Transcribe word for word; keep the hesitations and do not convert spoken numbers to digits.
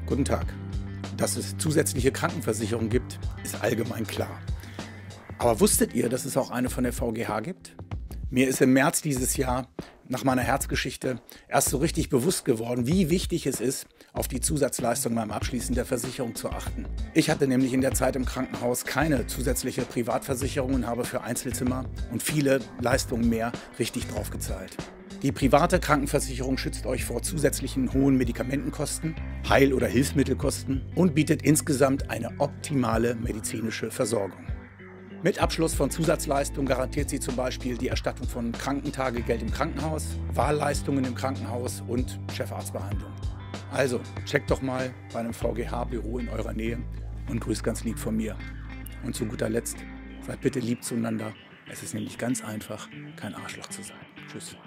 Guten Tag. Dass es zusätzliche Krankenversicherungen gibt, ist allgemein klar. Aber wusstet ihr, dass es auch eine von der V G H gibt? Mir ist im März dieses Jahr nach meiner Herzgeschichte erst so richtig bewusst geworden, wie wichtig es ist, auf die Zusatzleistung beim Abschließen der Versicherung zu achten. Ich hatte nämlich in der Zeit im Krankenhaus keine zusätzliche Privatversicherung und habe für Einzelzimmer und viele Leistungen mehr richtig draufgezahlt. Die private Krankenversicherung schützt euch vor zusätzlichen hohen Medikamentenkosten, Heil- oder Hilfsmittelkosten und bietet insgesamt eine optimale medizinische Versorgung. Mit Abschluss von Zusatzleistungen garantiert sie zum Beispiel die Erstattung von Krankentagegeld im Krankenhaus, Wahlleistungen im Krankenhaus und Chefarztbehandlung. Also checkt doch mal bei einem V G H-Büro in eurer Nähe und grüßt ganz lieb von mir. Und zu guter Letzt, seid bitte lieb zueinander. Es ist nämlich ganz einfach, kein Arschloch zu sein. Tschüss.